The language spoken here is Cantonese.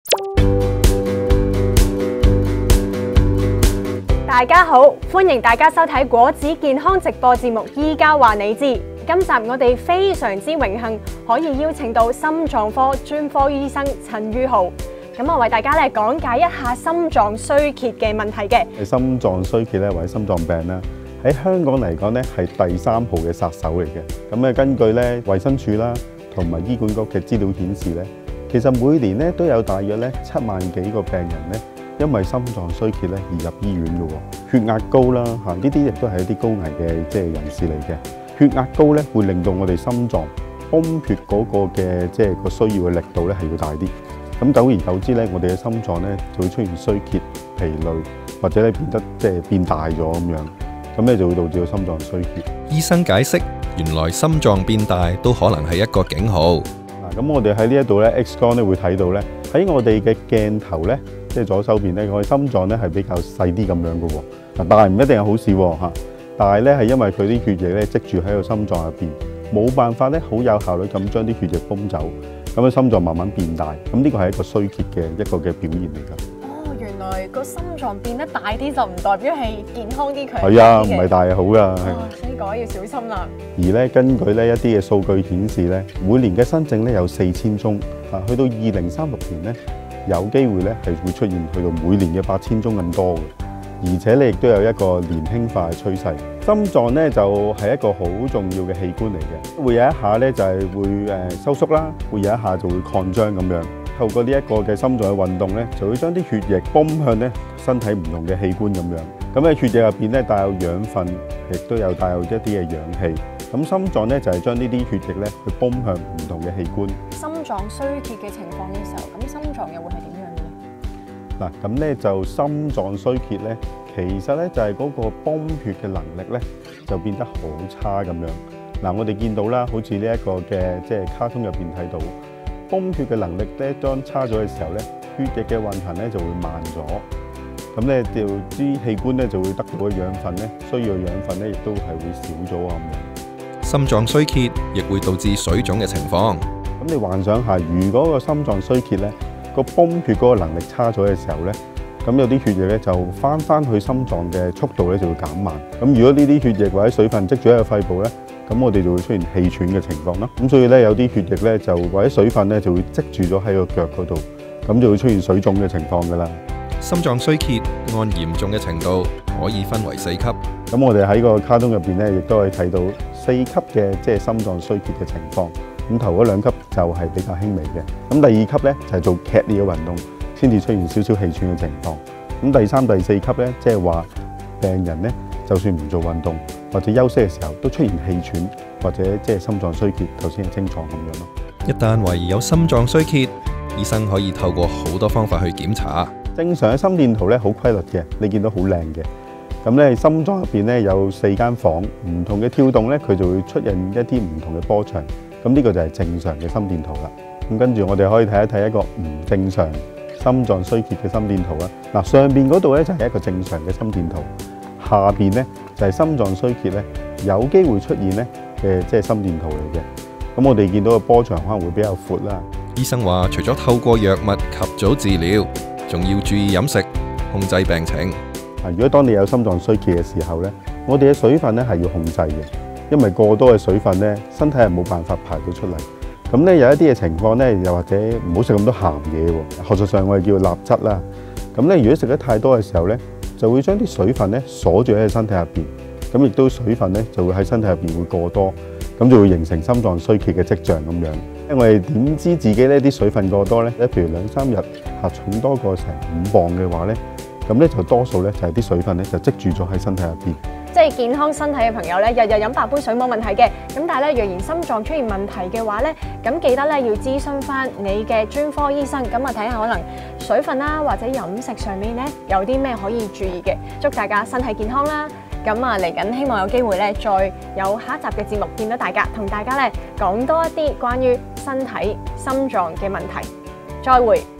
大家好，歡迎大家收睇果子健康直播節目。依家話你知，今集我哋非常之榮幸可以邀請到心臟科專科醫生陳宇豪，咁我為大家咧講解一下心臟衰竭嘅問題嘅。 心臟衰竭咧或者心臟病啦，喺香港嚟講咧係第3號嘅殺手嚟嘅。咁根據咧衛生署啦同埋醫管局嘅資料顯示咧，其實每年咧都有大約咧7萬幾個病人咧，因為心臟衰竭咧而入醫院嘅喎。血壓高啦嚇，呢啲亦都係一啲高危嘅人士嚟嘅。血壓高咧會令到我哋心臟泵血嗰個嘅個需要嘅力度咧係要大啲。咁久而久之咧，我哋嘅心臟咧就會出現衰竭、疲累，或者咧變得變大咗咁樣，咁咧就會導致到心臟衰竭。 醫生解釋，原來心臟變大都可能係一個警號。 咁我哋喺呢一度咧 X 光咧會睇到咧，喺我哋嘅鏡頭咧，即係左手邊咧，我哋心臟咧係比較細啲咁樣嘅喎。但係唔一定係好事喎嚇。但係咧係因為佢啲血液咧積住喺個心臟入邊，冇辦法咧好有效率咁將啲血液泵走，咁樣心臟慢慢變大。咁呢個係一個衰竭嘅一個嘅表現嚟㗎。 哦，原來個心臟變得大啲就唔代表係健康啲強。 係啊，唔係大係好㗎。 所以講要小心啦。 而咧根據咧一啲嘅數據顯示咧，每年嘅新症咧有4000宗，去到2036年咧有機會咧係會出現去到每年嘅8000宗咁多嘅。而且咧亦都有一個年輕化嘅趨勢。心臟咧就係一個好重要嘅器官嚟嘅，會有一下咧就係會收縮啦，會有一下就會擴張咁樣。透過呢一個嘅心臟嘅運動咧，就會將啲血液泵向咧身體唔同嘅器官咁樣。咁喺血液入邊咧帶有養分，亦都有帶有一啲嘅氧氣。咁心臟咧就係將呢啲血液咧去泵向唔同嘅器官。 心臟衰竭嘅情況嘅時候，咁心臟又會係點樣嘅咧？ 嗱，咁咧就心臟衰竭咧，其實咧就係嗰個泵血嘅能力咧就變得好差咁樣。嗱，我哋見到啦，好似呢一個嘅卡通入邊睇到，泵血嘅能力咧當差咗嘅時候咧，血液嘅運行咧就會慢咗，咁咧就啲器官咧就會得到嘅養分咧，需要嘅養分咧亦都係會少咗啊咁樣。 心臟衰竭亦會導致水腫嘅情況。 咁你幻想下，如果個心臟衰竭咧，個泵血嗰個能力差咗嘅時候咧，咁有啲血液咧就翻去心臟嘅速度咧就會減慢。咁如果呢啲血液或者水分積住喺個肺部咧，咁我哋就會出現氣喘嘅情況啦。咁所以咧有啲血液咧就或者水分咧就會積住咗喺個腳嗰度，咁就會出現水腫嘅情況㗎啦。 心臟衰竭按嚴重嘅程度可以分為4級。 咁我哋喺個卡通入邊咧，亦都可以睇到4級嘅心臟衰竭嘅情況。咁頭嗰2級就係比較輕微嘅，咁第2級咧就係做劇烈嘅運動先至出現少少氣喘嘅情況。咁第3、第4級咧，即係話病人咧就算唔做運動或者休息嘅時候，都出現氣喘或者心臟衰竭，頭先嘅症狀咁樣咯。 一旦懷疑有心臟衰竭，醫生可以透過好多方法去檢查。 正常嘅心電圖咧好規律嘅，你見到好靚嘅。咁咧心臟入邊咧有4間房，唔同嘅跳動咧佢就會出現一啲唔同嘅波長。咁呢個就係正常嘅心電圖啦。咁跟住我哋可以睇一睇一個唔正常心臟衰竭嘅心電圖啦。嗱，上邊嗰度咧就係一個正常嘅心電圖，下邊咧就係心臟衰竭咧有機會出現咧嘅心電圖嚟嘅。咁我哋見到個波長可能會比較闊啦。 醫生話，除咗透過藥物及早治療，仲要注意飲食，控制病情。 如果當你有心臟衰竭嘅時候咧，我哋嘅水分咧係要控制嘅。因為過多嘅水分咧，身體係冇辦法排到出嚟。咁咧有一啲嘅情況咧，又或者唔好食咁多鹹嘢喎。學術上我哋叫鈉質啦。咁咧如果食得太多嘅時候咧，就會將啲水分咧鎖住喺身體入邊。咁亦都水分咧就會喺身體入邊會過多，咁就會形成心臟衰竭嘅跡象咁樣。因為點知自己呢啲水分過多咧？譬如2、3日重多過成5磅嘅話咧，咁咧就多數咧就係啲水分咧就積住咗喺身體入邊。 即係健康身體嘅朋友咧，日日飲8杯水冇問題嘅。咁但係咧，若然心臟出現問題嘅話咧，咁記得咧要諮詢翻你嘅專科醫生，咁啊睇下可能水分啦，或者飲食上面咧有啲咩可以注意嘅。祝大家身體健康啦！咁啊嚟緊希望有機會咧，再有下一集嘅節目見到大家，同大家咧講多一啲關於身體心臟嘅問題。再會。